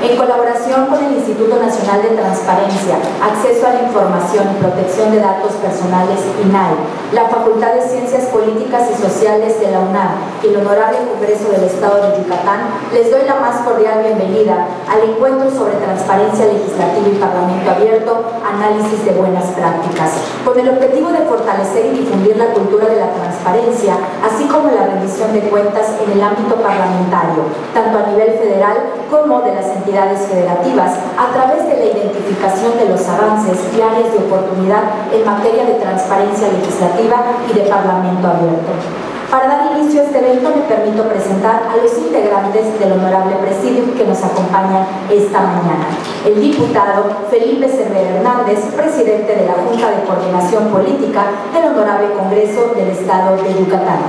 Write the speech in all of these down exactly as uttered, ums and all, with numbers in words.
En colaboración con el Instituto Nacional de Transparencia, Acceso a la Información y Protección de Datos Personales, I N A I, la Facultad de Ciencias Políticas y Sociales de la UNAM y el Honorable Congreso del Estado de Yucatán, les doy la más cordial bienvenida al encuentro sobre transparencia legislativa y Parlamento abierto, análisis de buenas prácticas, con el objetivo de fortalecer y difundir la cultura de la transparencia, así como la rendición de cuentas en el ámbito parlamentario, tanto a nivel federal como de las entidades federativas, a través de la identificación de los avances y áreas de oportunidad en materia de transparencia legislativa y de Parlamento abierto. Para dar inicio a este evento me permito presentar a los integrantes del Honorable Presidium que nos acompañan esta mañana. El diputado Felipe Cervera Hernández, presidente de la Junta de Coordinación Política del Honorable Congreso del Estado de Yucatán.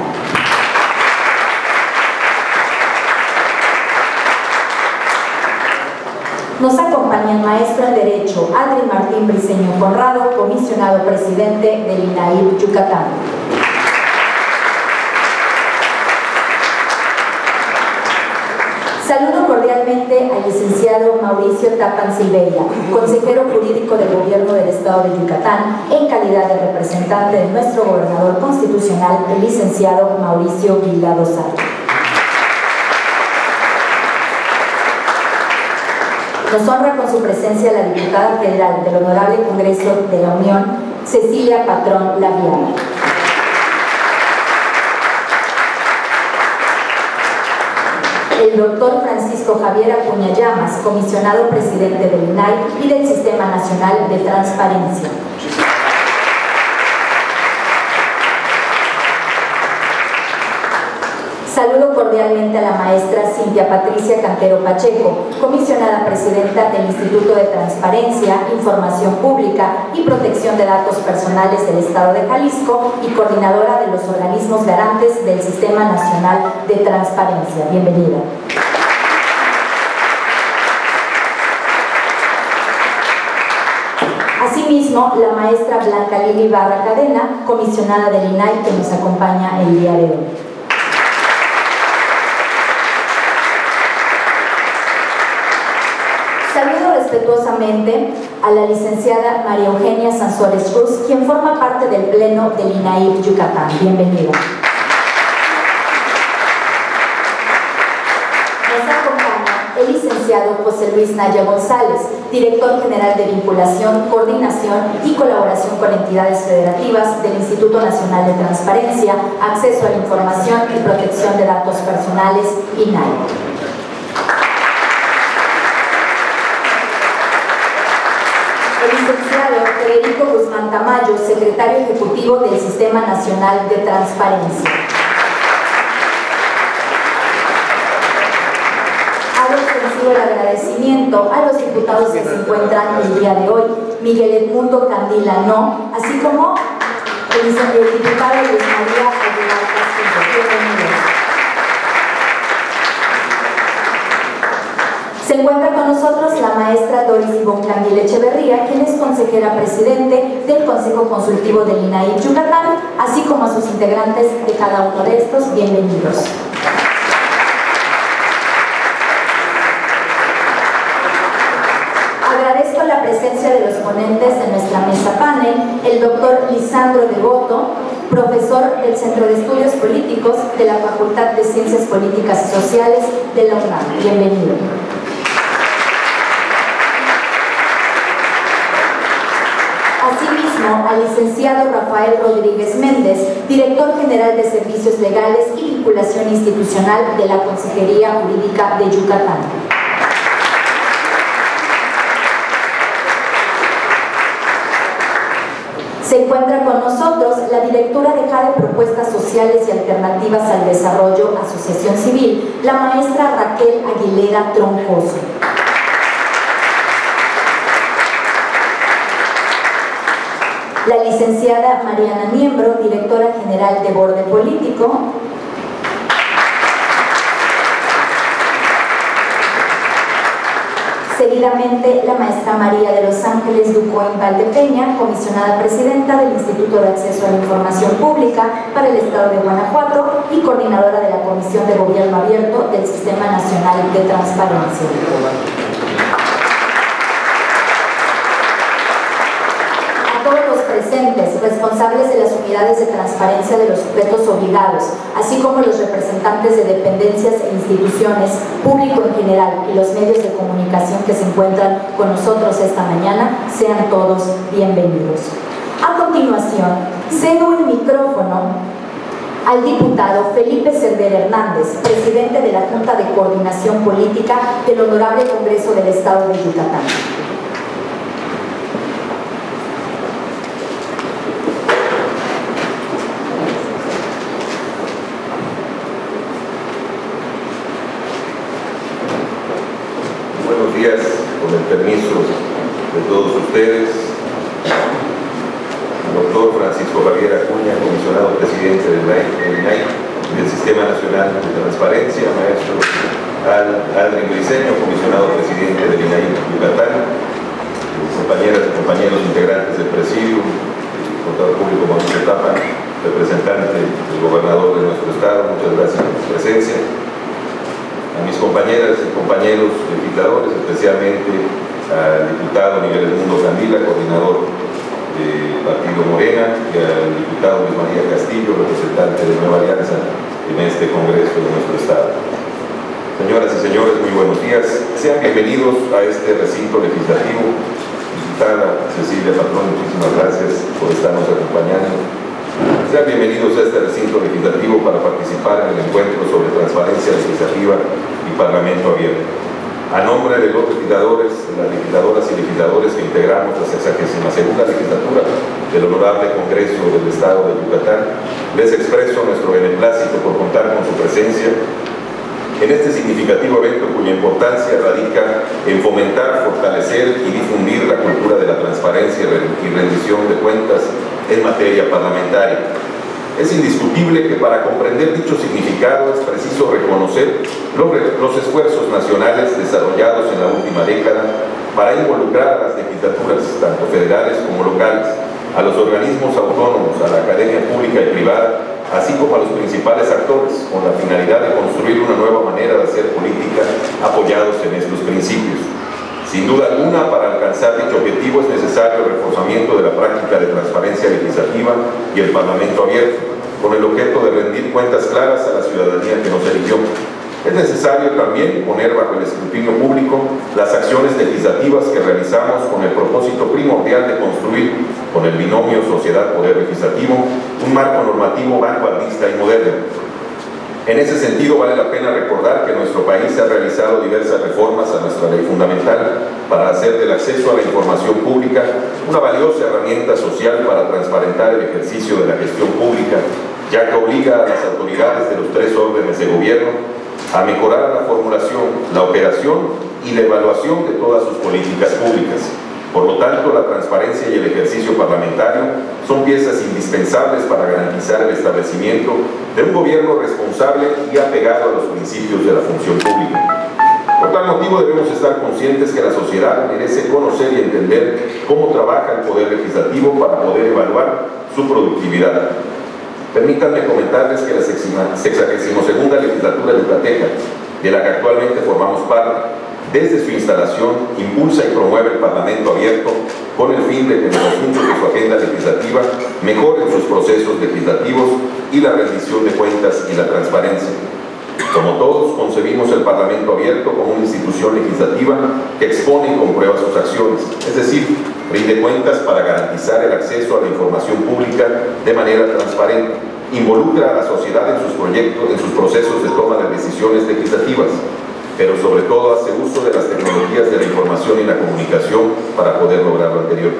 Nos acompaña el maestro en Derecho Adri Martín Briceño Conrado, comisionado presidente del I N A I Yucatán. Saludo cordialmente al licenciado Mauricio Tapan Silveira, consejero jurídico del Gobierno del Estado de Yucatán, en calidad de representante de nuestro gobernador constitucional, el licenciado Mauricio Vila Dosal. Nos honra con su presencia la diputada federal del Honorable Congreso de la Unión, Cecilia Patrón Laviana. El doctor Francisco Javier Acuña Llamas, comisionado presidente del I N A I y del Sistema Nacional de Transparencia. Saludo cordialmente a la maestra Cintia Patricia Cantero Pacheco, comisionada presidenta del Instituto de Transparencia, Información Pública y Protección de Datos Personales del Estado de Jalisco y coordinadora de los organismos garantes del Sistema Nacional de Transparencia. Bienvenida. Asimismo, la maestra Blanca Lili Barra Cadena, comisionada del I N A I, que nos acompaña el día de hoy. Saludo respetuosamente a la licenciada María Eugenia Sansores Ruz, quien forma parte del Pleno del I N A I Yucatán. Bienvenida. Nos acompaña el licenciado José Luis Naya González, director general de Vinculación, Coordinación y Colaboración con entidades federativas del Instituto Nacional de Transparencia, Acceso a la Información y Protección de Datos Personales, I N A I. El licenciado Federico Guzmán Tamayo, secretario ejecutivo del Sistema Nacional de Transparencia. Hago extensivo el agradecimiento a los diputados que se encuentran el día de hoy, Miguel Edmundo Candila No, así como el, el diputado Luis María Aguilar Castillo. Bienvenidos. Se encuentra con nosotros la maestra Doris Ivonne Candil Echeverría, quien es consejera presidente del Consejo Consultivo del I N A I Yucatán, así como a sus integrantes de cada uno de estos. Bienvenidos. Agradezco la presencia de los ponentes de nuestra mesa panel, el doctor Lisandro Devoto, profesor del Centro de Estudios Políticos de la Facultad de Ciencias Políticas y Sociales de la UNAM. Bienvenido. Asimismo, al licenciado Rafael Rodríguez Méndez, director general de Servicios Legales y Vinculación Institucional de la Consejería Jurídica de Yucatán. Se encuentra con nosotros la directora de J A D E Propuestas Sociales y Alternativas al Desarrollo, Asociación Civil, la maestra Raquel Aguilera Troncoso. La licenciada Mariana Miembro, directora general de Borde Político. Seguidamente, la maestra María de los Ángeles Ducoen Valdepeña, comisionada presidenta del Instituto de Acceso a la Información Pública para el Estado de Guanajuato y coordinadora de la Comisión de Gobierno Abierto del Sistema Nacional de Transparencia. responsables de las unidades de transparencia de los sujetos obligados, así como los representantes de dependencias e instituciones, público en general y los medios de comunicación que se encuentran con nosotros esta mañana, sean todos bienvenidos. A continuación, cedo el micrófono al diputado Felipe Cervera Hernández, presidente de la Junta de Coordinación Política del Honorable Congreso del Estado de Yucatán. Buenos días, con el permiso de todos ustedes. Doctor Francisco Javier Acuña, comisionado presidente del I N A I, del Sistema Nacional de Transparencia, maestro Aldrin Briceño, comisionado presidente del I N A I Yucatán, compañeras y compañeros integrantes del presidium, contador público Mauricio Tapa, representante del gobernador de nuestro estado, muchas gracias por su presencia. A mis compañeras y compañeros legisladores, especialmente al diputado Miguel Edmundo Candila, coordinador del Partido Morena, y al diputado Luis María Castillo, representante de Nueva Alianza en este Congreso de nuestro Estado. Señoras y señores, muy buenos días. Sean bienvenidos a este recinto legislativo. Diputada Cecilia Patrón, muchísimas gracias por estarnos acompañando. Sean bienvenidos a este recinto legislativo para participar en el encuentro sobre transparencia legislativa y Parlamento abierto. A nombre de los legisladores, de las legisladoras y legisladores que integramos la sexagésima segunda legislatura del Honorable Congreso del Estado de Yucatán, les expreso nuestro beneplácito por contar con su presencia en este significativo evento cuya importancia radica en fomentar, fortalecer y difundir la cultura de la transparencia y rendición de cuentas en materia parlamentaria. Es indiscutible que para comprender dicho significado es preciso reconocer los, los esfuerzos nacionales desarrollados en la última década para involucrar a las legislaturas, tanto federales como locales, a los organismos autónomos, a la academia pública y privada, así como a los principales actores, con la finalidad de construir una nueva manera de hacer política apoyados en estos principios. Sin duda alguna, para alcanzar dicho objetivo es necesario el reforzamiento de la práctica de transparencia legislativa y el Parlamento abierto, con el objeto de rendir cuentas claras a la ciudadanía que nos eligió. Es necesario también poner bajo el escrutinio público las acciones legislativas que realizamos con el propósito primordial de construir, con el binomio sociedad-poder legislativo, un marco normativo vanguardista y moderno. En ese sentido, vale la pena recordar que en nuestro país se han realizado diversas reformas a nuestra ley fundamental para hacer del acceso a la información pública una valiosa herramienta social para transparentar el ejercicio de la gestión pública, ya que obliga a las autoridades de los tres órdenes de gobierno a mejorar la formulación, la operación y la evaluación de todas sus políticas públicas. Por lo tanto, la transparencia y el ejercicio parlamentario son piezas indispensables para garantizar el establecimiento de un gobierno responsable y apegado a los principios de la función pública. Por tal motivo debemos estar conscientes que la sociedad merece conocer y entender cómo trabaja el Poder Legislativo para poder evaluar su productividad. Permítanme comentarles que la sexagésima segunda legislatura yucateca, de la que actualmente formamos parte, desde su instalación, impulsa y promueve el Parlamento abierto con el fin de que los asuntos de su agenda legislativa mejoren sus procesos legislativos y la rendición de cuentas y la transparencia. Como todos, concebimos el Parlamento abierto como una institución legislativa que expone y comprueba sus acciones, es decir, rinde cuentas para garantizar el acceso a la información pública de manera transparente, involucra a la sociedad en sus proyectos, en sus procesos de toma de decisiones legislativas, pero sobre todo hace uso de las tecnologías de la información y la comunicación para poder lograr lo anterior.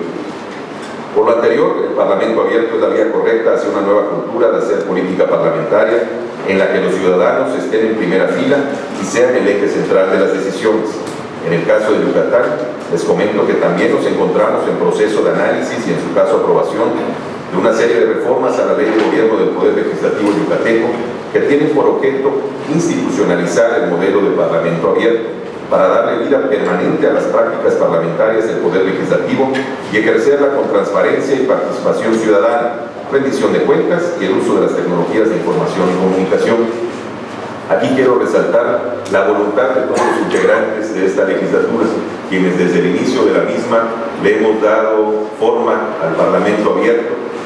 Por lo anterior, el Parlamento abierto es la vía correcta hacia una nueva cultura de hacer política parlamentaria en la que los ciudadanos estén en primera fila y sean el eje central de las decisiones. En el caso de Yucatán, les comento que también nos encontramos en proceso de análisis y en su caso aprobación de una serie de reformas a la Ley de Gobierno del Poder Legislativo yucateco que tienen por objeto institucionalizar el modelo de Parlamento abierto para darle vida permanente a las prácticas parlamentarias del Poder Legislativo y ejercerla con transparencia y participación ciudadana, rendición de cuentas y el uso de las tecnologías de información y comunicación. Aquí quiero resaltar la voluntad de todos los integrantes de esta legislatura, quienes desde el inicio de la misma le hemos dado forma al Parlamento abierto,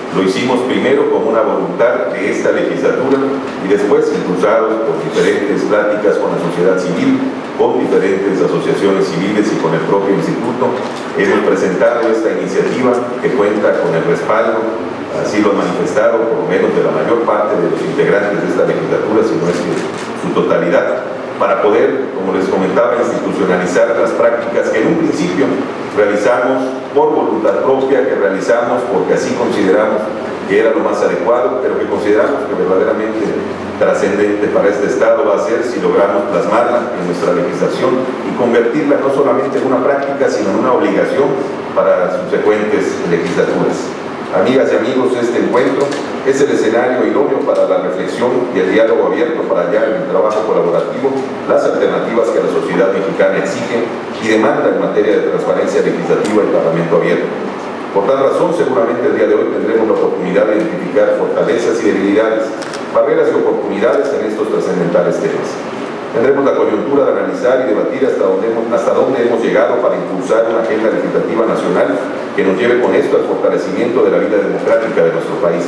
Lo hicimos primero con una voluntad de esta legislatura y después impulsados por diferentes pláticas con la sociedad civil, con diferentes asociaciones civiles y con el propio instituto. Hemos presentado esta iniciativa que cuenta con el respaldo, así lo han manifestado por lo menos de la mayor parte de los integrantes de esta legislatura, si no es que su totalidad, para poder, como les comentaba, institucionalizar las prácticas que en un principio realizamos por voluntad propia, que realizamos porque así consideramos que era lo más adecuado, pero que consideramos que verdaderamente trascendente para este Estado va a ser si logramos plasmarla en nuestra legislación y convertirla no solamente en una práctica, sino en una obligación para subsecuentes legislaturas. Amigas y amigos, este encuentro es el escenario idóneo para la reflexión y el diálogo abierto para hallar en el trabajo colaborativo las alternativas que la sociedad mexicana exige y demanda en materia de transparencia legislativa y parlamento abierto. Por tal razón, seguramente el día de hoy tendremos la oportunidad de identificar fortalezas y debilidades, barreras y oportunidades en estos trascendentales temas. Tendremos la coyuntura de analizar y debatir hasta dónde hemos, hasta dónde hemos llegado para impulsar una agenda legislativa nacional que nos lleve con esto al fortalecimiento de la vida democrática de nuestro país.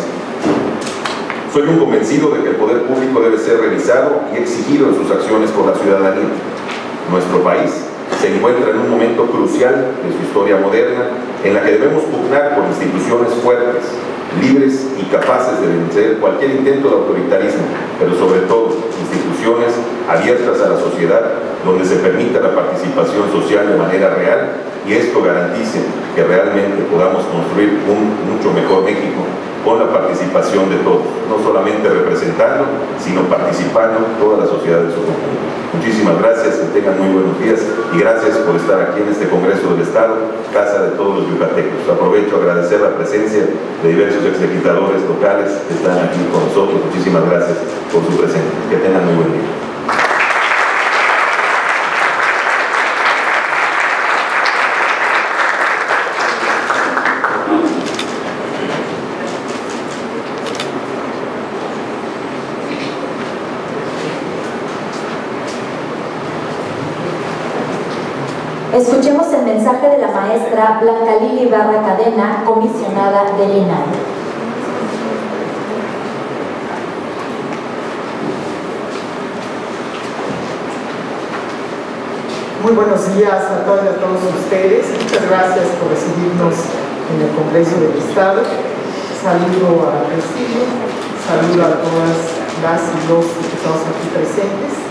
Soy un convencido de que el poder público debe ser revisado y exigido en sus acciones por la ciudadanía. Nuestro país se encuentra en un momento crucial de su historia moderna en la que debemos pugnar por instituciones fuertes, libres y capaces de vencer cualquier intento de autoritarismo, pero sobre todo instituciones abiertas a la sociedad, donde se permita la participación social de manera real y esto garantice que realmente podamos construir un mucho mejor México con la participación de todos, no solamente representando, sino participando toda la sociedad en su conjunto. Muchísimas gracias, que tengan muy buenos días y gracias por estar aquí en este Congreso del Estado, casa de todos los yucatecos. Aprovecho a agradecer la presencia de diversos exlegisladores locales que están aquí con nosotros. Muchísimas gracias por su presencia. Que tengan muy buen día. Escuchemos el mensaje de la maestra Blanca Lili Barra Cadena, comisionada del I N A I. Muy buenos días a todas y a todos ustedes. Muchas gracias por recibirnos en el Congreso del Estado. Saludo al presidio, saludo a todas las y los diputados aquí presentes.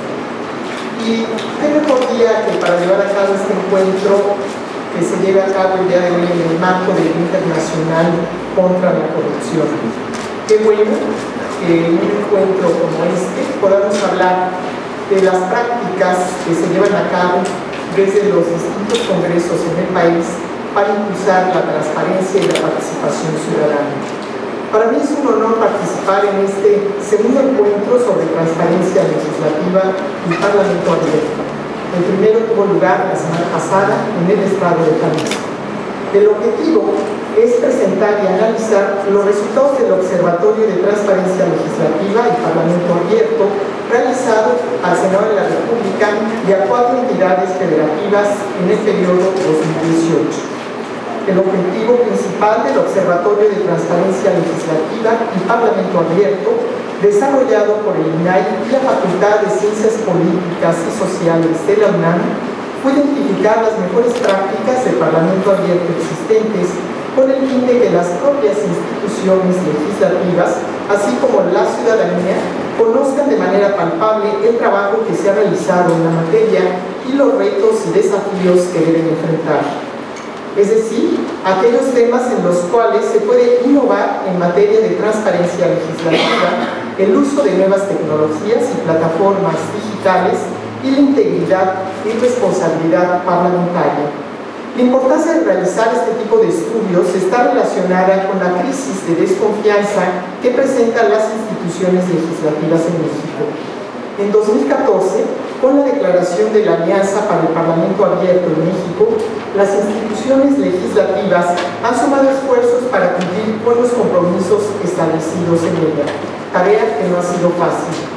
Y qué mejor día que para llevar a cabo este encuentro que se lleve a cabo el día de hoy en el marco del Día Internacional contra la Corrupción. Qué bueno que en un encuentro como este podamos hablar de las prácticas que se llevan a cabo desde los distintos congresos en el país para impulsar la transparencia y la participación ciudadana. Para mí es un honor participar en este segundo encuentro sobre transparencia legislativa y parlamento abierto. El primero tuvo lugar la semana pasada en el estado de Jalisco. El objetivo es presentar y analizar los resultados del Observatorio de Transparencia Legislativa y Parlamento Abierto realizado al Senado de la República y a cuatro entidades federativas en el periodo dos mil dieciocho. El objetivo principal del Observatorio de Transparencia Legislativa y Parlamento Abierto, desarrollado por el I N A I y la Facultad de Ciencias Políticas y Sociales de la UNAM, fue identificar las mejores prácticas del Parlamento Abierto existentes con el fin de que las propias instituciones legislativas, así como la ciudadanía, conozcan de manera palpable el trabajo que se ha realizado en la materia y los retos y desafíos que deben enfrentar. Es decir, aquellos temas en los cuales se puede innovar en materia de transparencia legislativa, el uso de nuevas tecnologías y plataformas digitales y la integridad y responsabilidad parlamentaria. La importancia de realizar este tipo de estudios está relacionada con la crisis de desconfianza que presentan las instituciones legislativas en México. En dos mil catorce, con la declaración de la Alianza para el Parlamento Abierto en México, las instituciones legislativas han sumado esfuerzos para cumplir con los compromisos establecidos en ella, tarea que no ha sido fácil.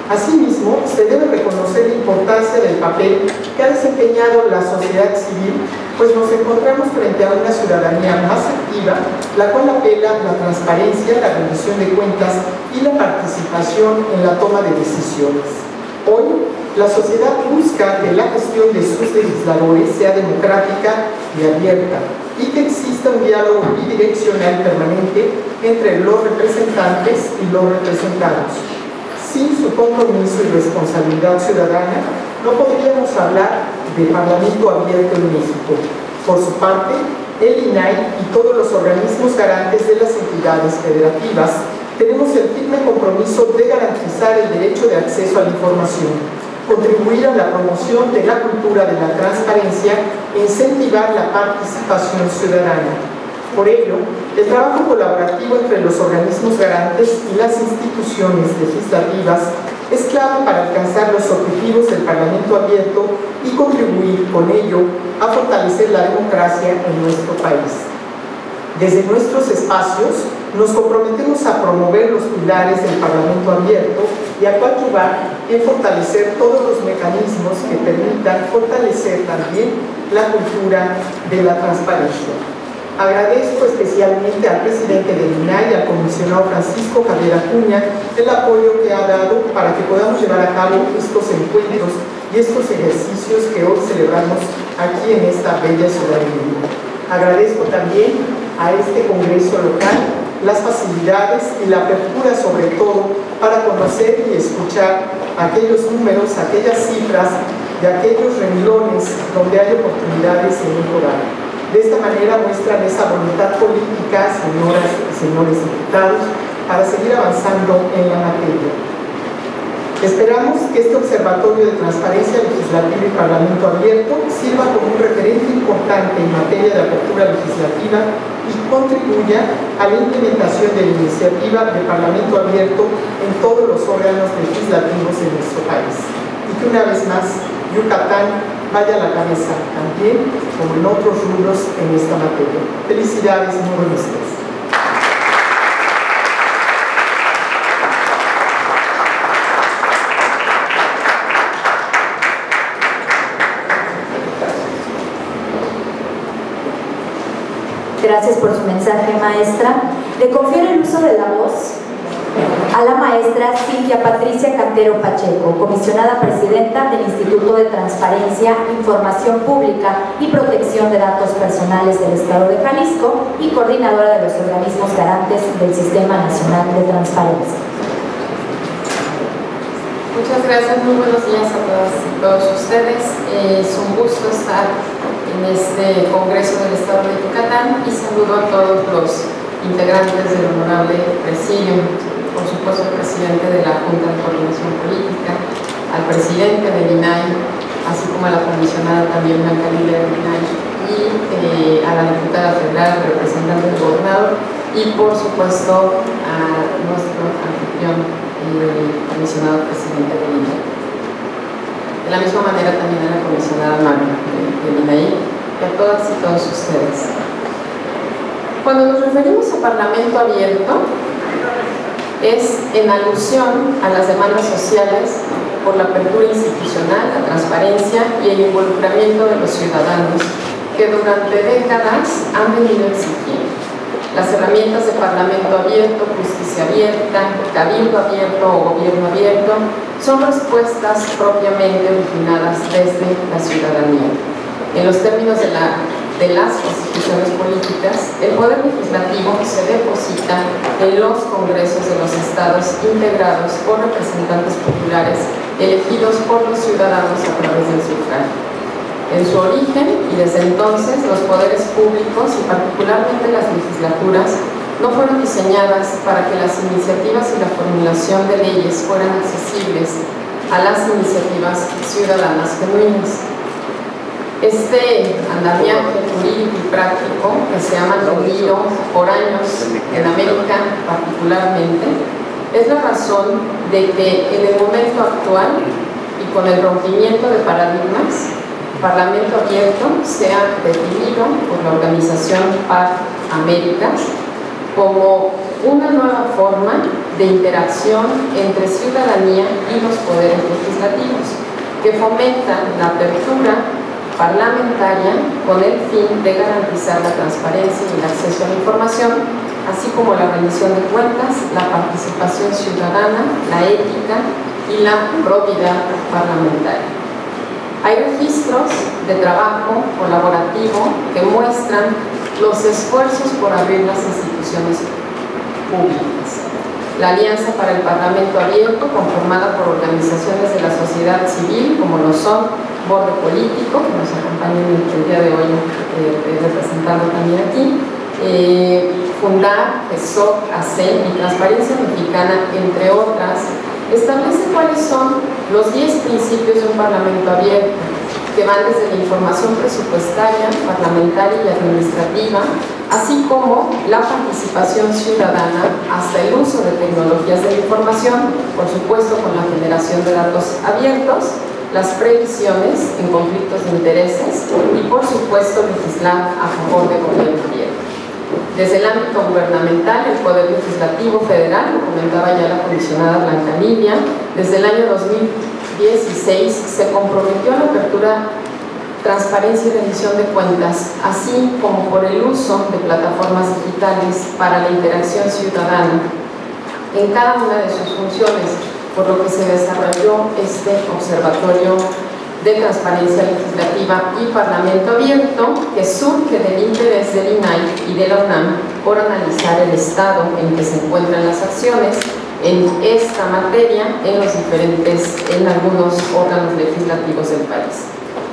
Asimismo, se debe reconocer la importancia del papel que ha desempeñado la sociedad civil, pues nos encontramos frente a una ciudadanía más activa, la cual apela a la transparencia, la rendición de cuentas y la participación en la toma de decisiones. Hoy, la sociedad busca que la gestión de sus legisladores sea democrática y abierta, y que exista un diálogo bidireccional permanente entre los representantes y los representados. Sin su compromiso y responsabilidad ciudadana, no podríamos hablar de Parlamento abierto en México. Por su parte, el I N A I y todos los organismos garantes de las entidades federativas tenemos el firme compromiso de garantizar el derecho de acceso a la información, contribuir a la promoción de la cultura de la transparencia e incentivar la participación ciudadana. Por ello, el trabajo colaborativo entre los organismos garantes y las instituciones legislativas es clave para alcanzar los objetivos del Parlamento abierto y contribuir con ello a fortalecer la democracia en nuestro país. Desde nuestros espacios, nos comprometemos a promover los pilares del Parlamento abierto y a coadyuvar en fortalecer todos los mecanismos que permitan fortalecer también la cultura de la transparencia. Agradezco especialmente al presidente del I N A I y al comisionado Francisco Javier Acuña el apoyo que ha dado para que podamos llevar a cabo estos encuentros y estos ejercicios que hoy celebramos aquí en esta bella ciudad de Lima. Agradezco también a este congreso local las facilidades y la apertura sobre todo para conocer y escuchar aquellos números, aquellas cifras de aquellos renglones donde hay oportunidades de mejorar. De esta manera muestran esa voluntad política, señoras y señores diputados, para seguir avanzando en la materia. Esperamos que este Observatorio de Transparencia Legislativa y Parlamento Abierto sirva como un referente importante en materia de apertura legislativa y contribuya a la implementación de la iniciativa de Parlamento Abierto en todos los órganos legislativos de nuestro país. Y que una vez más, Yucatán vaya a la cabeza también, como en otros rubros en esta materia. Felicidades, muy buenos días. Gracias por su mensaje, maestra. Le confiero el uso de la voz a la maestra Cintia Patricia Cantero Pacheco, comisionada presidenta del Instituto de Transparencia, Información Pública y Protección de Datos Personales del Estado de Jalisco y coordinadora de los organismos garantes del Sistema Nacional de Transparencia. Muchas gracias, muy buenos días a todas y todos ustedes. Eh, es un gusto estar en este Congreso del Estado de Yucatán y saludo a todos los integrantes del honorable presidium, por supuesto al presidente de la Junta de Coordinación Política, al presidente del I N A I, así como a la comisionada también Blanca Lilia del I N A I, y eh, a la diputada federal, al representante del gobernador, y por supuesto a nuestro anfitrión, el comisionado presidente del I N A I. De la misma manera también a la comisionada Mario del I N A I, y a todas y todos ustedes. Cuando nos referimos a Parlamento abierto, es en alusión a las demandas sociales por la apertura institucional, la transparencia y el involucramiento de los ciudadanos que durante décadas han venido exigiendo. Las herramientas de Parlamento abierto, justicia abierta, cabildo abierto o gobierno abierto son respuestas propiamente originadas desde la ciudadanía. En los términos de la de las constituciones políticas, el Poder Legislativo se deposita en los congresos de los estados integrados por representantes populares elegidos por los ciudadanos a través del sufragio. En su origen y desde entonces, los poderes públicos y particularmente las legislaturas no fueron diseñadas para que las iniciativas y la formulación de leyes fueran accesibles a las iniciativas ciudadanas genuinas. Este andamiaje jurídico y práctico que se ha mantenido por años en América particularmente es la razón de que en el momento actual y con el rompimiento de paradigmas, Parlamento abierto sea definido por la organización P A R Américas como una nueva forma de interacción entre ciudadanía y los poderes legislativos, que fomentan la apertura parlamentaria con el fin de garantizar la transparencia y el acceso a la información, así como la rendición de cuentas, la participación ciudadana, la ética y la probidad parlamentaria. Hay registros de trabajo colaborativo que muestran los esfuerzos por abrir las instituciones públicas. La Alianza para el Parlamento Abierto, conformada por organizaciones de la sociedad civil, como lo son Borde Político, que nos acompaña el día de hoy eh, representando también aquí, eh, Fundar, GESOC, ACEN y Transparencia Mexicana, entre otras, establece cuáles son los diez principios de un parlamento abierto, que van desde la información presupuestaria, parlamentaria y administrativa, así como la participación ciudadana hasta el uso de tecnologías de la información, por supuesto con la generación de datos abiertos, las previsiones en conflictos de intereses y, por supuesto, legislar a favor de gobierno abierto. Desde el ámbito gubernamental, el Poder Legislativo Federal, lo comentaba ya la comisionada Blanca Lilia, desde el año dos mil dieciséis se comprometió a la apertura, transparencia y rendición de cuentas, así como por el uso de plataformas digitales para la interacción ciudadana en cada una de sus funciones, por lo que se desarrolló este observatorio de transparencia legislativa y parlamento abierto, que surge del interés del I N A I y de la UNAM por analizar el estado en que se encuentran las acciones en esta materia en los diferentes, en algunos órganos legislativos del país.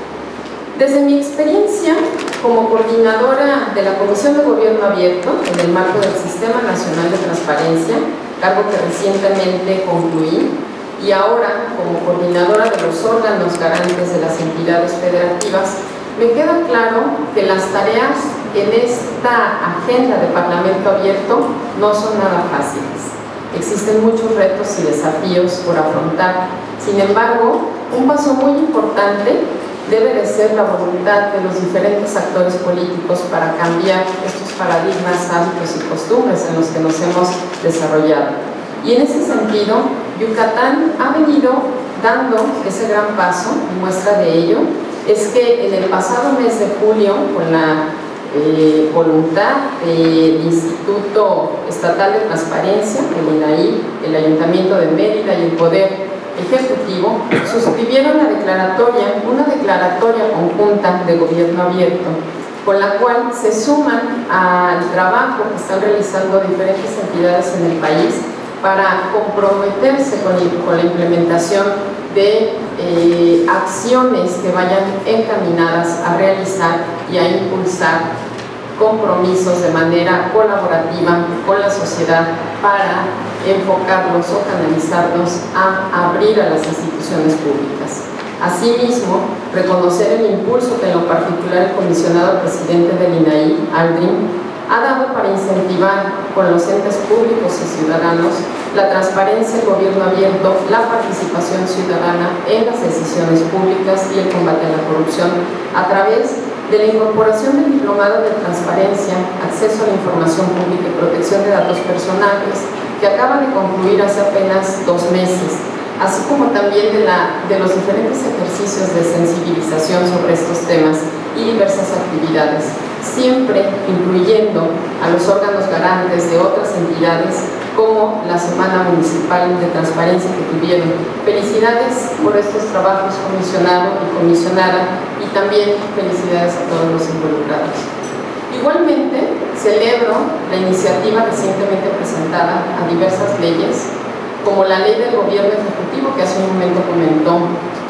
Desde mi experiencia como coordinadora de la Comisión de Gobierno Abierto en el marco del Sistema Nacional de Transparencia, cargo que recientemente concluí, y ahora como coordinadora de los órganos garantes de las entidades federativas, me queda claro que las tareas en esta agenda de Parlamento Abierto no son nada fáciles. Existen muchos retos y desafíos por afrontar. Sin embargo, un paso muy importante debe de ser la voluntad de los diferentes actores políticos para cambiar estos paradigmas, hábitos y costumbres en los que nos hemos desarrollado. Y en ese sentido, Yucatán ha venido dando ese gran paso, y muestra de ello es que en el pasado mes de julio, con la eh, voluntad del Instituto Estatal de Transparencia, el I N A I, el Ayuntamiento de Mérida y el Poder Ejecutivo, suscribieron la declaratoria, una declaratoria conjunta de gobierno abierto, con la cual se suman al trabajo que están realizando diferentes entidades en el país para comprometerse con, el, con la implementación de eh, acciones que vayan encaminadas a realizar y a impulsar compromisos de manera colaborativa con la sociedad para enfocarlos o canalizarlos a abrir a las instituciones públicas. Asimismo, reconocer el impulso que en lo particular el comisionado presidente del I N A I, Aldrin, ha dado para incentivar con los entes públicos y ciudadanos la transparencia, el gobierno abierto, la participación ciudadana en las decisiones públicas y el combate a la corrupción a través de la incorporación del diplomado de transparencia, acceso a la información pública y protección de datos personales, que acaba de concluir hace apenas dos meses, así como también de, la, de los diferentes ejercicios de sensibilización sobre estos temas y diversas actividades, siempre incluyendo a los órganos garantes de otras entidades como la Semana Municipal de Transparencia que tuvieron. Felicidades por estos trabajos, comisionado y comisionada, y también felicidades a todos los involucrados. Igualmente, celebro la iniciativa recientemente presentada a diversas leyes, como la Ley del Gobierno Ejecutivo, que hace un momento comentó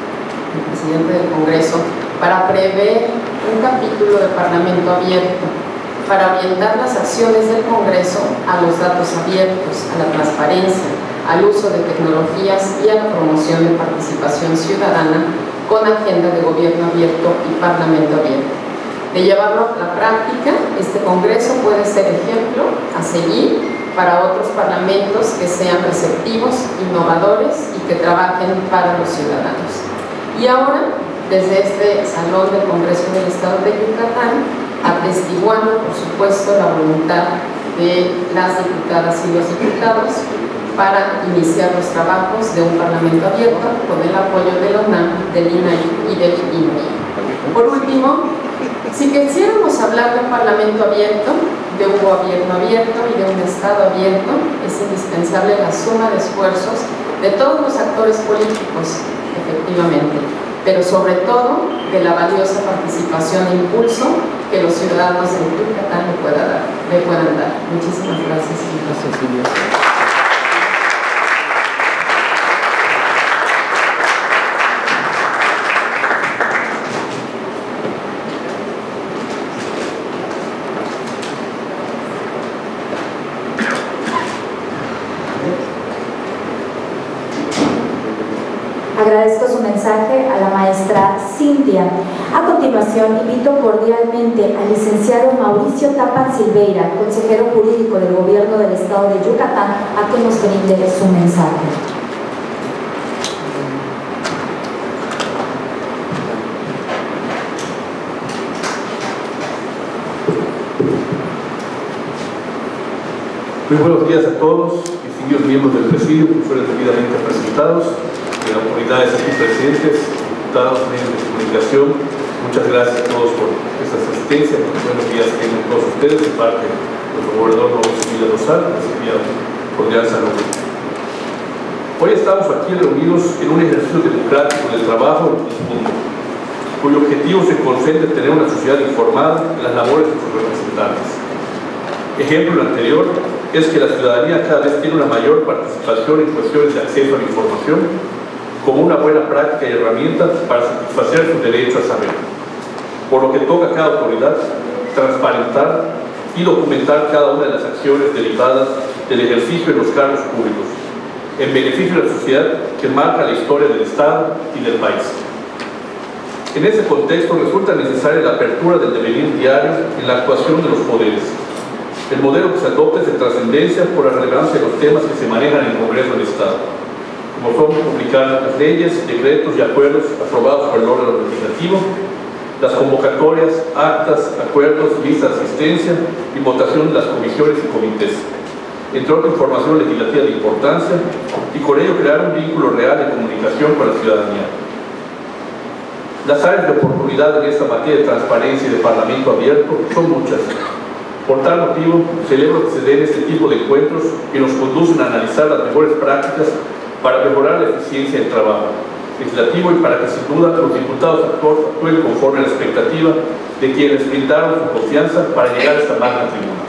el presidente del Congreso, para prever un capítulo de Parlamento abierto, para orientar las acciones del Congreso a los datos abiertos, a la transparencia, al uso de tecnologías y a la promoción de participación ciudadana con agenda de gobierno abierto y Parlamento abierto. De llevarlo a la práctica, este Congreso puede ser ejemplo a seguir para otros parlamentos que sean receptivos, innovadores y que trabajen para los ciudadanos. Y ahora, desde este Salón del Congreso del Estado de Yucatán, atestiguando, por supuesto, la voluntad de las diputadas y los diputados para iniciar los trabajos de un Parlamento abierto con el apoyo de la UNAM, del I N A I y del I N E. Por último, si quisiéramos hablar de un Parlamento abierto, de un gobierno abierto y de un Estado abierto, es indispensable la suma de esfuerzos de todos los actores políticos, efectivamente, pero sobre todo de la valiosa participación e impulso que los ciudadanos de Yucatán le, pueda dar, le puedan dar. Muchísimas gracias. Gracias, Silvia. Agradezco su mensaje a la maestra Cintia. A continuación, invito cordialmente al licenciado Mauricio Tapan Silveira, consejero jurídico del Gobierno del Estado de Yucatán, a que nos brinde su mensaje. Muy buenos días a todos, distinguidos miembros del presidio, profesores debidamente presentados, de autoridades aquí presentes, diputados, medios de comunicación. Muchas gracias a todos por esta asistencia. Buenos días a todos ustedes, de parte del gobernador Mauricio Vila Dosal, recibido cordial saludo. Hoy estamos aquí reunidos en un ejercicio democrático del trabajo en el mundo, cuyo objetivo se concentra en tener una sociedad informada de las labores de sus representantes. Ejemplo anterior es que la ciudadanía cada vez tiene una mayor participación en cuestiones de acceso a la información como una buena práctica y herramienta para satisfacer su derecho a saber, por lo que toca a cada autoridad transparentar y documentar cada una de las acciones derivadas del ejercicio de los cargos públicos, en beneficio de la sociedad que marca la historia del Estado y del país. En ese contexto resulta necesaria la apertura del devenir diario en la actuación de los poderes. El modelo que se adopta es de trascendencia por la relevancia de los temas que se manejan en el Congreso del Estado, como son publicar las leyes, decretos y acuerdos aprobados por el órgano legislativo, las convocatorias, actas, acuerdos, listas de asistencia y votación de las comisiones y comités, entre otra información legislativa de importancia, y con ello crear un vínculo real de comunicación con la ciudadanía. Las áreas de oportunidad en esta materia de transparencia y de parlamento abierto son muchas. Por tal motivo, celebro que se den este tipo de encuentros que nos conducen a analizar las mejores prácticas para mejorar la eficiencia del trabajo legislativo y para que sin duda los diputados actúen conforme a la expectativa de quienes brindaron su confianza para llegar a esta magna tribuna.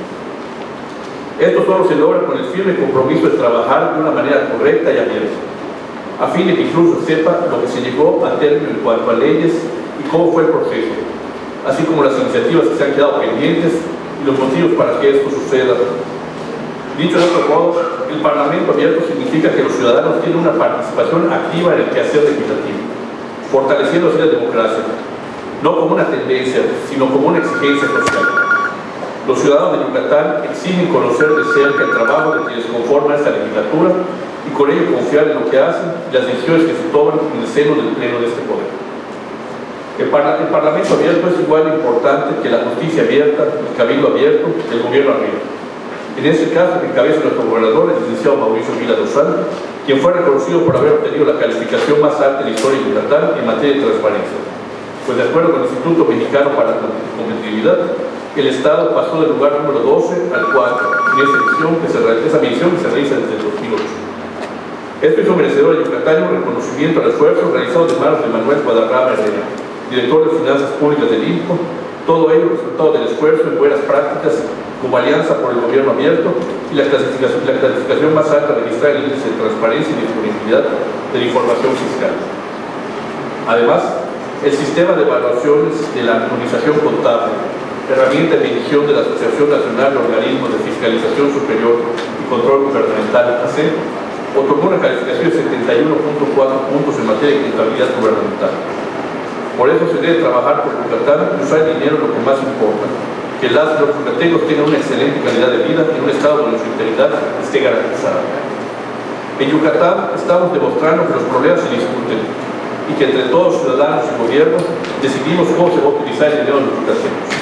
Esto solo se logra con el firme compromiso de trabajar de una manera correcta y abierta, a fin de que incluso sepa lo que se llegó a término en cuanto a leyes y cómo fue el proceso, así como las iniciativas que se han quedado pendientes y los motivos para que esto suceda. Dicho de otro modo, el Parlamento abierto significa que los ciudadanos tienen una participación activa en el quehacer legislativo, fortaleciendo así la democracia, no como una tendencia, sino como una exigencia social. Los ciudadanos de Yucatán exigen conocer de cerca el trabajo de quienes conforman esta legislatura y con ello confiar en lo que hacen y las decisiones que se toman en el seno del pleno de este poder. El, par el Parlamento abierto es igual de importante que la justicia abierta, el cabildo abierto, el gobierno abierto. En este caso, encabeza nuestro gobernador, el licenciado Mauricio Vila Dosal, quien fue reconocido por haber obtenido la calificación más alta de la historia de Yucatán en materia de transparencia. Pues de acuerdo con el Instituto Mexicano para la Competitividad, el Estado pasó del lugar número doce al cuatro en esa edición que se, esa medición que se realiza desde el dos mil ocho. Esto hizo merecedor a Yucatán un reconocimiento al esfuerzo realizado de manos de Manuel Guadarrama Herrera, director de Finanzas Públicas del I N C O, todo ello resultado del esfuerzo en buenas prácticas como alianza por el gobierno abierto y la clasificación, la clasificación más alta registrada en el índice de transparencia y disponibilidad de la información fiscal. Además, el sistema de evaluaciones de la armonización contable, herramienta de medición de la Asociación Nacional de Organismos de Fiscalización Superior y Control Gubernamental, A C E, otorgó una calificación de setenta y uno punto cuatro puntos en materia de contabilidad gubernamental. Por eso se debe trabajar por Yucatán y usar el dinero lo que más importa, que las los yucatecos tengan una excelente calidad de vida y un estado donde su integridad esté garantizada. En Yucatán estamos demostrando que los problemas se discuten y que entre todos, ciudadanos y gobierno, decidimos cómo se va a utilizar el dinero de los yucatecos.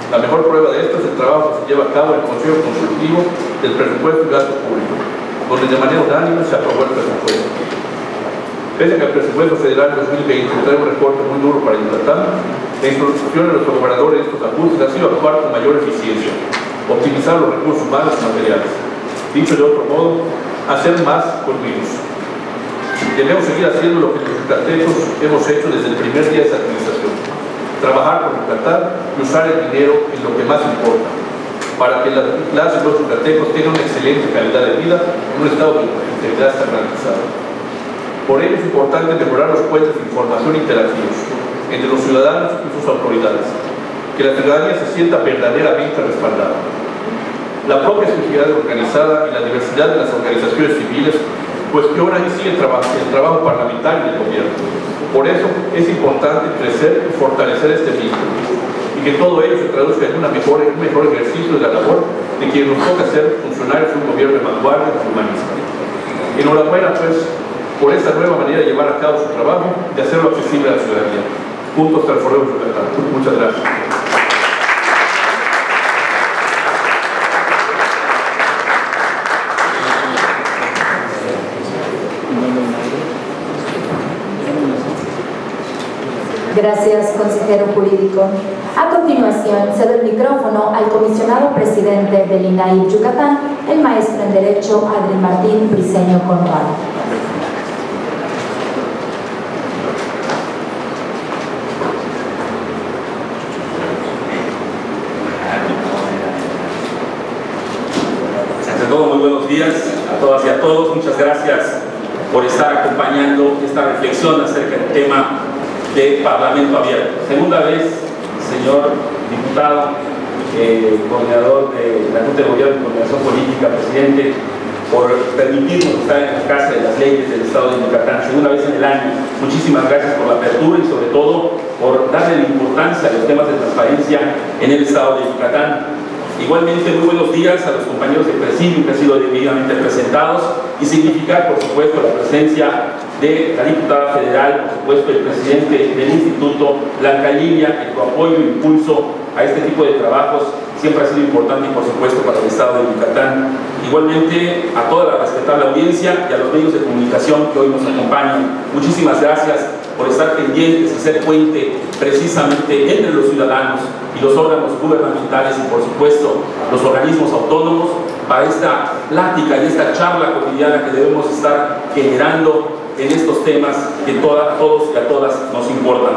La mejor prueba de esto es el trabajo que se lleva a cabo en el Consejo Consultivo del Presupuesto y Gasto Público, donde de manera unánime se aprobó el presupuesto. Pese a que el presupuesto federal dos mil veinte trae un recorte muy duro para Yucatán, la instrucción de los gobernadores de estos ajustes ha sido actuar con mayor eficiencia, optimizar los recursos humanos y materiales. Dicho de otro modo, hacer más con menos. Debemos seguir haciendo lo que los yucatecos hemos hecho desde el primer día de esta administración: trabajar por Yucatán y usar el dinero en lo que más importa, para que las y los yucatecos tengan una excelente calidad de vida en un estado de integridad garantizado. Por ello es importante mejorar los puentes de información interactivos entre los ciudadanos y sus autoridades, que la ciudadanía se sienta verdaderamente respaldada. La propia sociedad organizada y la diversidad de las organizaciones civiles cuestionan y siguen el trabajo, el trabajo parlamentario del gobierno. Por eso es importante crecer y fortalecer este vínculo, y que todo ello se traduzca en una mejor, un mejor ejercicio de la labor de quien nos toca ser funcionarios de un gobierno de vanguardia y humanista. Enhorabuena, pues, por esta nueva manera de llevar a cabo su trabajo, de hacerlo accesible a la ciudadanía. Juntos transformemos Yucatán. Muchas gracias. Gracias, consejero jurídico. A continuación, cedo el micrófono al comisionado presidente del I N A I Yucatán, el maestro en Derecho Adrián Martín Briceño Conrado. Muy buenos días a todas y a todos. Muchas gracias por estar acompañando esta reflexión acerca del tema de Parlamento Abierto. Segunda vez, señor diputado, eh, coordinador de la Junta de Gobierno y Coordinación Política, presidente, por permitirnos estar en la Casa de las Leyes del Estado de Yucatán, segunda vez en el año. Muchísimas gracias por la apertura y sobre todo por darle la importancia a los temas de transparencia en el Estado de Yucatán. Igualmente, muy buenos días a los compañeros de presidio que han sido debidamente presentados, y significar, por supuesto, la presencia de la diputada federal, por supuesto, el presidente del Instituto Blanca Lilia, que tu apoyo e impulso a este tipo de trabajos siempre ha sido importante y, por supuesto, para el Estado de Yucatán. Igualmente, a toda la respetable audiencia y a los medios de comunicación que hoy nos acompañan, muchísimas gracias por estar pendientes y ser puente precisamente entre los ciudadanos y los órganos gubernamentales y, por supuesto, los organismos autónomos para esta plática y esta charla cotidiana que debemos estar generando en estos temas que toda, a todos y a todas nos importan.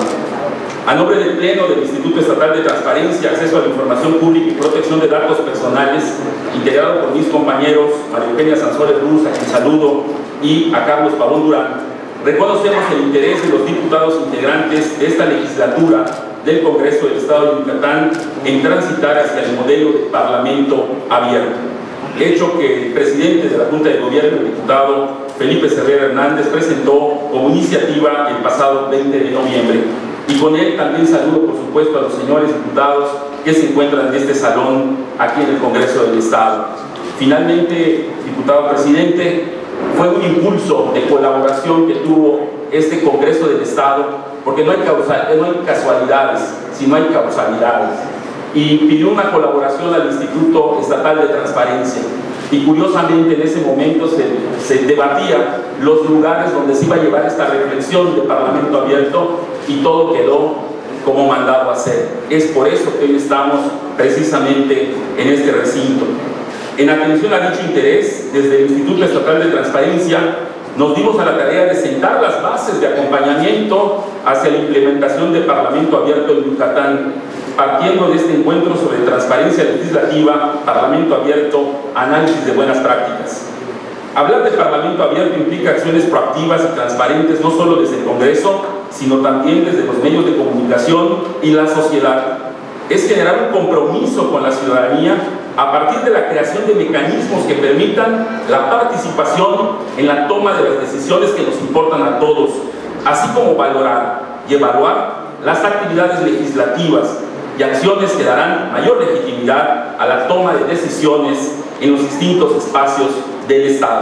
A nombre del Pleno del Instituto Estatal de Transparencia, Acceso a la Información Pública y Protección de Datos Personales, integrado por mis compañeros María Eugenia Sansores Cruz, a quien saludo, y a Carlos Pavón Durán, reconocemos el interés de los diputados integrantes de esta legislatura del Congreso del Estado de Yucatán en transitar hacia el modelo de Parlamento abierto, hecho que el presidente de la Junta de Gobierno, el diputado Felipe Cervera Hernández, presentó como iniciativa el pasado veinte de noviembre. Y con él también saludo, por supuesto, a los señores diputados que se encuentran en este salón aquí en el Congreso del Estado. Finalmente, diputado presidente, fue un impulso de colaboración que tuvo este Congreso del Estado, porque no hay, causa, no hay casualidades, sino hay causalidades. Y pidió una colaboración al Instituto Estatal de Transparencia. Y curiosamente en ese momento se, se debatía los lugares donde se iba a llevar esta reflexión de Parlamento Abierto, y todo quedó como mandado a hacer. Es por eso que hoy estamos precisamente en este recinto. En atención a dicho interés, desde el Instituto Estatal de Transparencia nos dimos a la tarea de sentar las bases de acompañamiento hacia la implementación de Parlamento Abierto en Yucatán, partiendo de este encuentro sobre transparencia legislativa, Parlamento Abierto, análisis de buenas prácticas. Hablar de Parlamento Abierto implica acciones proactivas y transparentes no solo desde el Congreso, sino también desde los medios de comunicación y la sociedad. Es generar un compromiso con la ciudadanía a partir de la creación de mecanismos que permitan la participación en la toma de las decisiones que nos importan a todos, así como valorar y evaluar las actividades legislativas y acciones que darán mayor legitimidad a la toma de decisiones en los distintos espacios del Estado.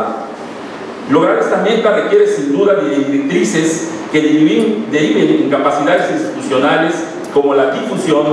Lograr esta meta requiere sin duda de directrices que deriven, deriven en capacidades institucionales como la difusión,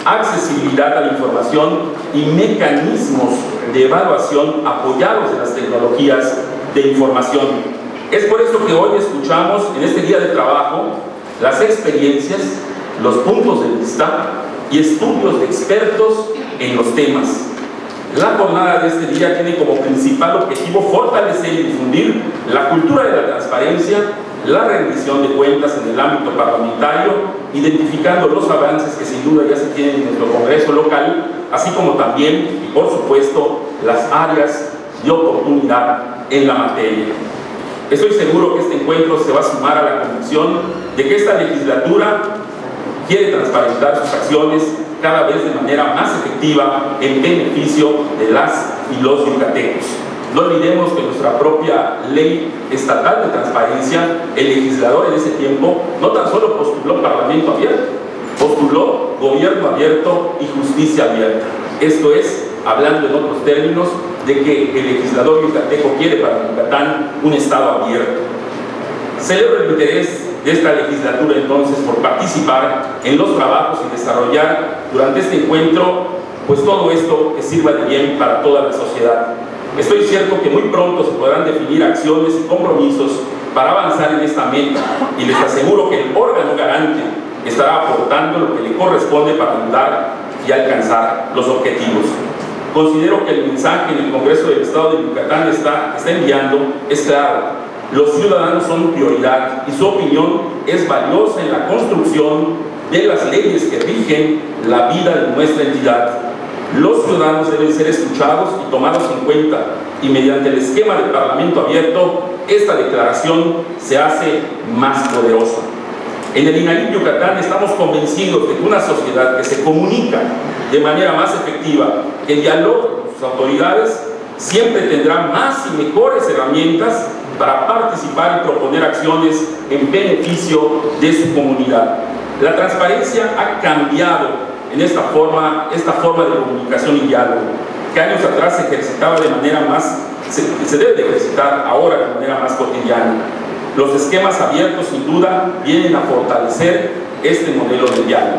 accesibilidad a la información y mecanismos de evaluación apoyados en las tecnologías de información. Es por eso que hoy escuchamos en este día de trabajo las experiencias, los puntos de vista y estudios de expertos en los temas. La jornada de este día tiene como principal objetivo fortalecer y difundir la cultura de la transparencia, la rendición de cuentas en el ámbito parlamentario, identificando los avances que sin duda ya se tienen en nuestro Congreso local, así como también, y por supuesto, las áreas de oportunidad en la materia. Estoy seguro que este encuentro se va a sumar a la convicción de que esta legislatura quiere transparentar sus acciones cada vez de manera más efectiva en beneficio de las y los yucatecos. No olvidemos que nuestra propia ley estatal de transparencia, el legislador en ese tiempo no tan solo postuló Parlamento abierto, postuló Gobierno abierto y Justicia abierta. Esto es, hablando en otros términos, de que el legislador yucateco quiere para Yucatán un Estado abierto. Celebro el interés de esta legislatura entonces por participar en los trabajos y desarrollar durante este encuentro pues todo esto que sirva de bien para toda la sociedad. Estoy cierto que muy pronto se podrán definir acciones y compromisos para avanzar en esta meta y les aseguro que el órgano garante estará aportando lo que le corresponde para ayudar y alcanzar los objetivos. Considero que el mensaje en el Congreso del Estado de Yucatán está, está enviando es claro. Los ciudadanos son prioridad y su opinión es valiosa en la construcción de las leyes que rigen la vida de nuestra entidad. Los ciudadanos deben ser escuchados y tomados en cuenta y mediante el esquema del Parlamento abierto, esta declaración se hace más poderosa. En el INAIP Yucatán estamos convencidos de que una sociedad que se comunica de manera más efectiva, que dialoga con sus autoridades, siempre tendrá más y mejores herramientas para participar y proponer acciones en beneficio de su comunidad. La transparencia ha cambiado en esta forma, esta forma de comunicación y diálogo, que años atrás se ejercitaba de manera más, se, se debe de ejercitar ahora de manera más cotidiana. Los esquemas abiertos sin duda vienen a fortalecer este modelo de diálogo.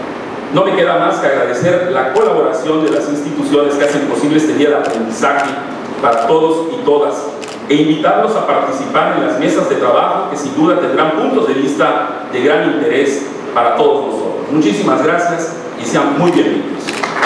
No me queda más que agradecer la colaboración de las instituciones que hacen posible este día de aprendizaje para todos y todas e invitarlos a participar en las mesas de trabajo que sin duda tendrán puntos de vista de gran interés para todos nosotros. Muchísimas gracias y sean muy bienvenidos.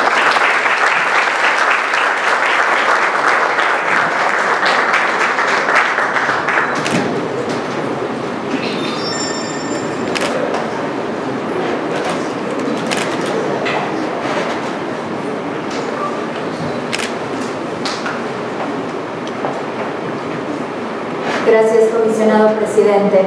Gracias, comisionado presidente.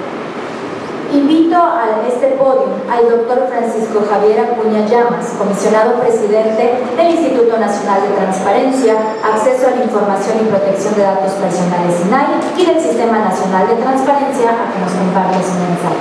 Invito a este podio al doctor Francisco Javier Acuña Llamas, comisionado presidente del Instituto Nacional de Transparencia, Acceso a la Información y Protección de Datos Personales INAI y del Sistema Nacional de Transparencia, a que nos comparte su mensaje.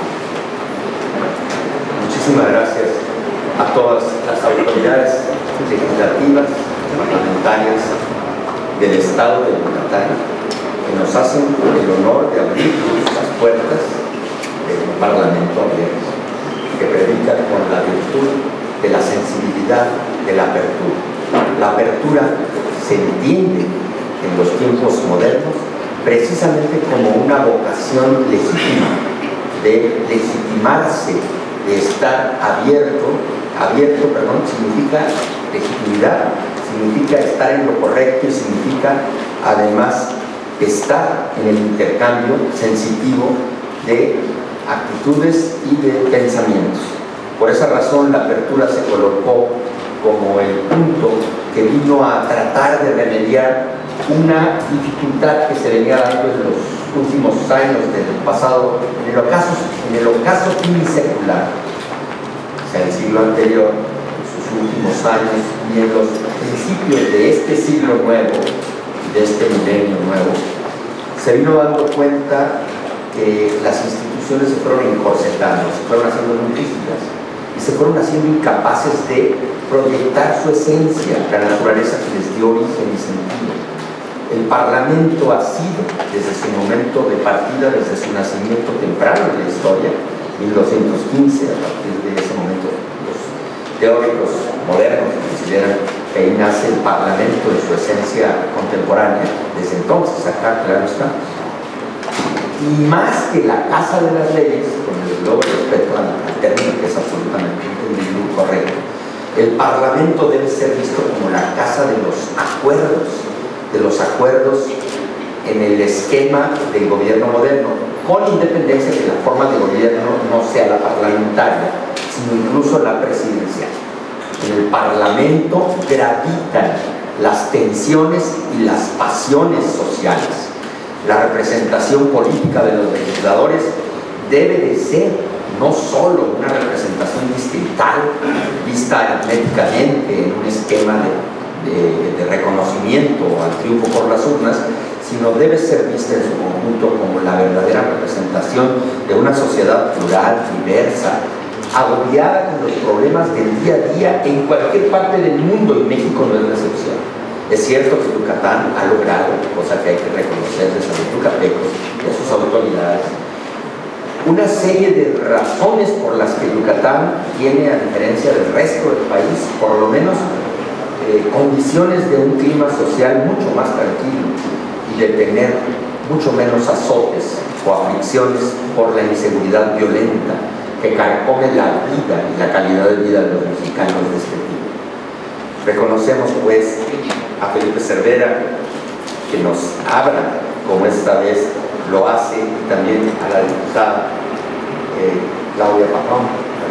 Muchísimas gracias a todas las autoridades legislativas, parlamentarias del Estado de Yucatán, que nos hacen el honor de abrir las puertas del Parlamento abierto, que predica con la virtud de la sensibilidad de la apertura. La apertura se entiende en los tiempos modernos precisamente como una vocación legítima, de legitimarse, de estar abierto. Abierto, perdón, significa legitimidad, significa estar en lo correcto y significa además estar en el intercambio sensitivo de actitudes y de pensamientos. Por esa razón la apertura se colocó como el punto que vino a tratar de remediar una dificultad que se venía dando en los últimos años del pasado, en el ocaso, en el ocaso finisecular, o sea, el siglo anterior, en sus últimos años y en los principios de este siglo nuevo, de este milenio nuevo, se vino dando cuenta que las instituciones se fueron encorsetando, se fueron haciendo muy rígidas y se fueron haciendo incapaces de proyectar su esencia, la naturaleza que les dio origen y sentido. El Parlamento ha sido, desde su momento de partida, desde su nacimiento temprano en la historia, mil doscientos quince, a partir de ese momento los teóricos modernos consideran que ahí nace el Parlamento en su esencia contemporánea, desde entonces acá, claro está. Y más que la casa de las leyes, con el globo respeto al, al término que es absolutamente entendido y correcto, el Parlamento debe ser visto como la casa de los acuerdos, de los acuerdos en el esquema del gobierno moderno, con independencia de que la forma de gobierno no sea la parlamentaria, sino incluso la presidencial. En el Parlamento gravitan las tensiones y las pasiones sociales. La representación política de los legisladores debe de ser no solo una representación distrital vista aritméticamente en un esquema de, de, de reconocimiento al triunfo por las urnas, sino debe ser vista en su conjunto como la verdadera representación de una sociedad plural, diversa, agobiada con los problemas del día a día en cualquier parte del mundo, y México no es la excepción. Es cierto que Yucatán ha logrado, cosa que hay que reconocerles a los yucatecos y a sus autoridades, una serie de razones por las que Yucatán tiene, a diferencia del resto del país, por lo menos eh, condiciones de un clima social mucho más tranquilo y de tener mucho menos azotes o aflicciones por la inseguridad violenta que carcome la vida y la calidad de vida de los mexicanos de este tipo. Reconocemos pues a Felipe Cervera que nos abra, como esta vez lo hace, y también a la diputada eh, Claudia Patrón,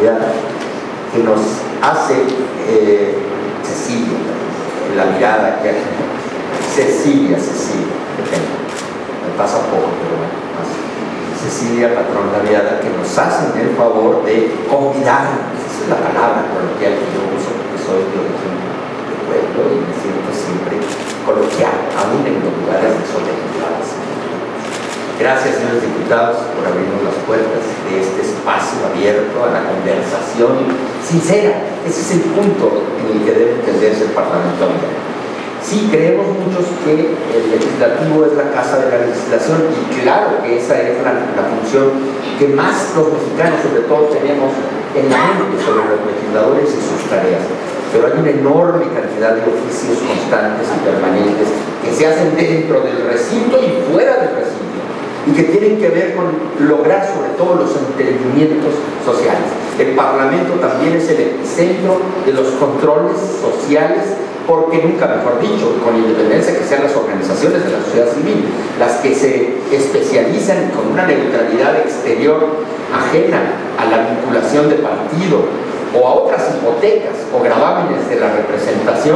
que nos hace eh, Cecilia, la mirada que Cecilia, Cecilia, que tengo, me pasa poco, pero bueno, más. Cecilia Patrón Laviada, que nos hacen el favor de convidar, esa es la palabra coloquial que yo uso, porque soy de origen de pueblo y me siento siempre coloquial, aún en los lugares desorganizados. Gracias, señores diputados, por abrirnos las puertas de este espacio abierto a la conversación sincera. Ese es el punto en el que debe entenderse el Parlamento abierto. Sí, creemos muchos que el legislativo es la casa de la legislación, y claro que esa es la, la función que más los mexicanos, sobre todo, tenemos en la mente sobre los legisladores y sus tareas. Pero hay una enorme cantidad de oficios constantes y permanentes que se hacen dentro del recinto y fuera del recinto, y que tienen que ver con lograr sobre todo los entendimientos sociales. El Parlamento también es el epicentro de los controles sociales, porque nunca mejor dicho, con independencia que sean las organizaciones de la sociedad civil las que se especializan con una neutralidad exterior ajena a la vinculación de partido o a otras hipotecas o gravámenes de la representación,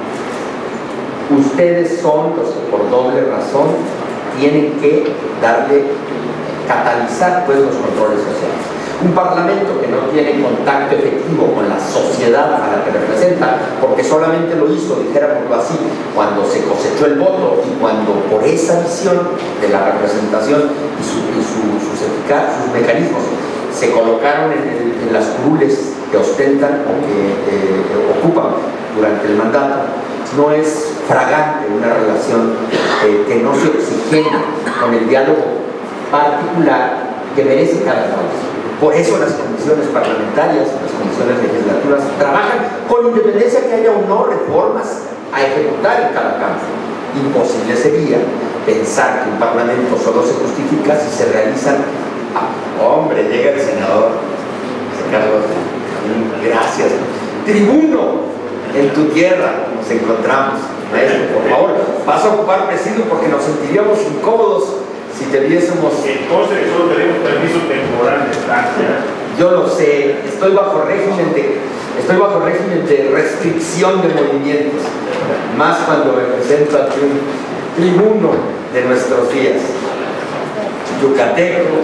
ustedes son los que por doble razón tienen que darle, catalizar pues los controles sociales. Un parlamento que no tiene contacto efectivo con la sociedad a la que representa, porque solamente lo hizo, dijéramoslo así, cuando se cosechó el voto y cuando por esa visión de la representación y, su, y su, sus, eficaces, sus mecanismos se colocaron en, el, en las curules que ostentan o que eh, ocupan durante el mandato, no es fragante una relación eh, que no se oxigena con el diálogo particular que merece cada país. Por eso las comisiones parlamentarias, las comisiones legislativas trabajan con independencia que haya o no reformas a ejecutar en cada campo. Imposible sería pensar que un parlamento solo se justifica si se realizan. Ah, hombre, llega el senador Carlos, gracias. Tribuno, en tu tierra nos encontramos. Maestro, por favor, vas a ocupar presidio porque nos sentiríamos incómodos si te viésemos. Entonces solo tenemos permiso temporal de estancia. Yo lo sé, estoy bajo régimen de estoy bajo régimen de restricción de movimientos, más cuando me presento ante un tribuno de nuestros días, yucateco.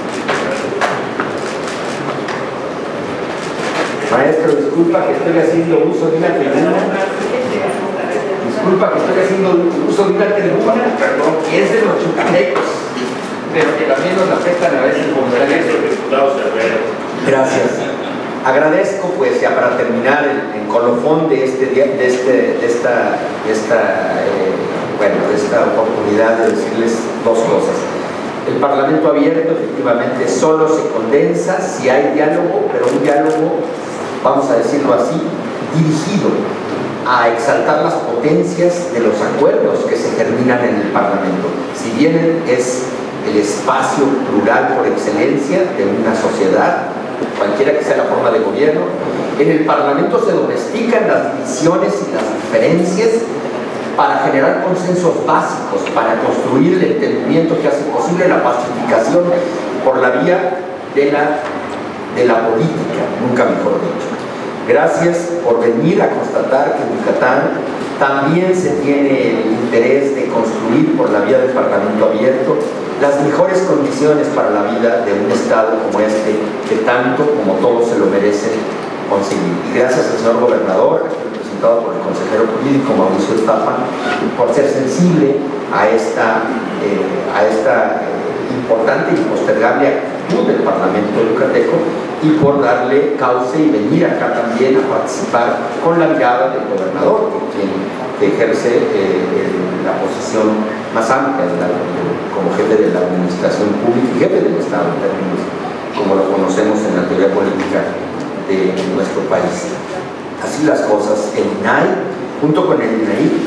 Maestro, disculpa que estoy haciendo uso de una tribuna. Disculpa que estoy haciendo uso de una tribuna, perdón, que es de los yucatecos, pero que también nos afectan a veces como Gracias. Agradezco, pues, ya para terminar, el, el colofón de, este, de, este, de esta, de esta, eh, bueno, de esta oportunidad de decirles dos cosas. El Parlamento abierto, efectivamente, solo se condensa si hay diálogo, pero un diálogo vamos a decirlo así, dirigido a exaltar las potencias de los acuerdos que se germinan en el Parlamento. Si bien es el espacio plural por excelencia de una sociedad, cualquiera que sea la forma de gobierno, en el Parlamento se domestican las divisiones y las diferencias para generar consensos básicos, para construir el entendimiento que hace posible la pacificación por la vía de la, de la política, nunca mejor dicho. Gracias por venir a constatar que en Yucatán también se tiene el interés de construir por la vía del Parlamento abierto las mejores condiciones para la vida de un Estado como este, que tanto como todos se lo merecen conseguir. Y gracias al señor gobernador, representado por el consejero jurídico Mauricio Tapa, por ser sensible a esta, eh, a esta eh, importante y postergable actitud del Parlamento yucateco y por darle cauce y venir acá también a participar con la mirada del gobernador, quien que ejerce eh, la posición más amplia de la, de, como jefe de la administración pública y jefe del Estado en términos como lo conocemos en la teoría política de nuestro país. Así las cosas, el I N A I, junto con el I N A I,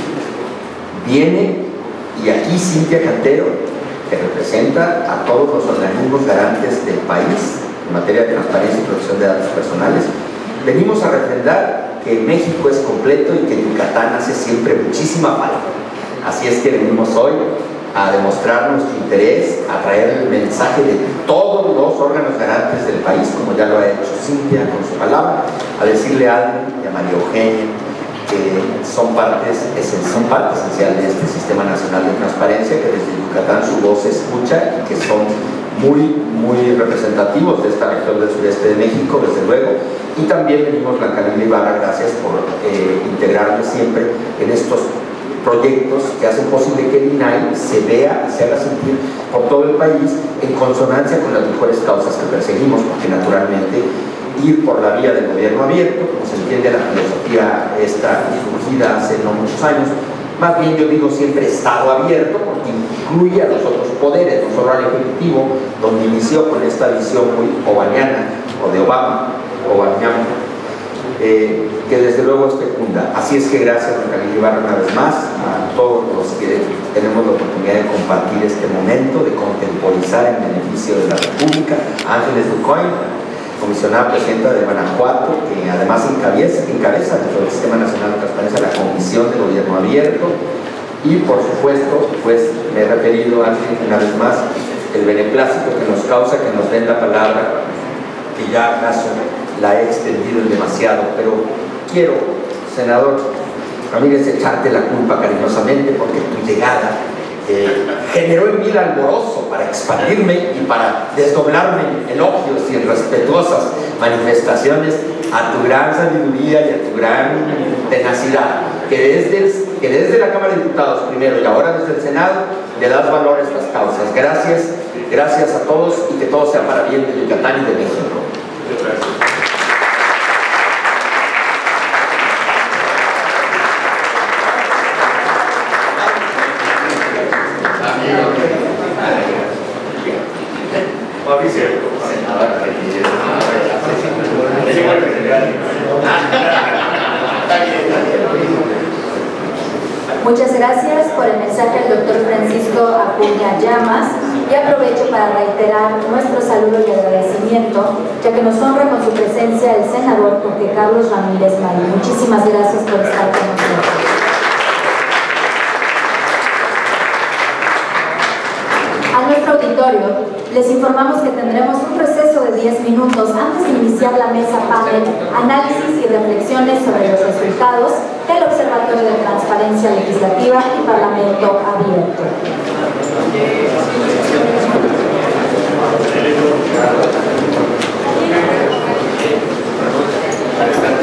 viene, y aquí Cintia Cantero, que representa a todos los organismos garantes del país en materia de transparencia y protección de datos personales, venimos a refrendar que México es completo y que Yucatán hace siempre muchísima falta. Así es que venimos hoy a demostrar nuestro interés, a traer el mensaje de todos los órganos garantes del país, como ya lo ha hecho Cintia con su palabra, a decirle a Adri y a María Eugenia que son partes, son parte esencial de este Sistema Nacional de Transparencia, que desde Yucatán su voz se escucha y que son muy, muy representativos de esta región del sureste de México, desde luego. Y también venimos Blanca Lila Ibarra, gracias por eh, integrarme siempre en estos proyectos que hacen posible que el I N A I se vea y se haga sentir por todo el país en consonancia con las mejores causas que perseguimos, porque naturalmente ir por la vía del gobierno abierto, como se entiende la filosofía esta surgida hace no muchos años, más bien yo digo siempre Estado abierto, porque incluye a los otros poderes, no solo al Ejecutivo, donde inició con esta visión muy obaniana, o de Obama, obaniana, eh, que desde luego es fecunda. Así es que gracias a Blanca Lila Ibarra una vez más, a todos los que tenemos la oportunidad de compartir este momento, de contemporizar en beneficio de la República, a Ángeles Ducoy, comisionada presidenta de Guanajuato, que además encabeza, que encabeza dentro del Sistema Nacional de Transparencia la Comisión de Gobierno Abierto, y por supuesto, pues me he referido antes una vez más el beneplácito que nos causa que nos den la palabra, que ya acaso la he extendido demasiado, pero quiero, senador Ramírez, echarte la culpa cariñosamente porque tu llegada Eh, generó en mí el alborozo para expandirme y para desdoblarme en elogios y en respetuosas manifestaciones a tu gran sabiduría y a tu gran tenacidad, que desde, el, que desde la Cámara de Diputados primero y ahora desde el Senado le das valor a estas causas. Gracias, gracias a todos y que todo sea para bien de Yucatán y de México. Muchas gracias por el mensaje del doctor Francisco Acuña Llamas y aprovecho para reiterar nuestro saludo y agradecimiento, ya que nos honra con su presencia el senador Jorge Carlos Ramírez Marín. Muchísimas gracias por estar con nosotros. A nuestro auditorio les informamos que tendremos un receso de diez minutos antes de iniciar la mesa panel, análisis y reflexiones sobre los resultados del Observatorio de Transparencia Legislativa y Parlamento Abierto. Gracias.